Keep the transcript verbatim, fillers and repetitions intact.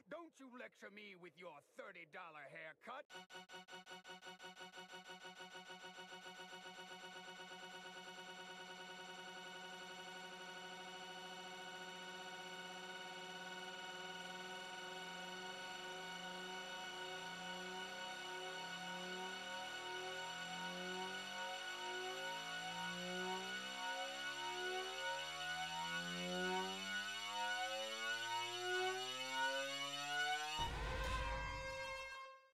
Don't you lecture me with your thirty dollar haircut.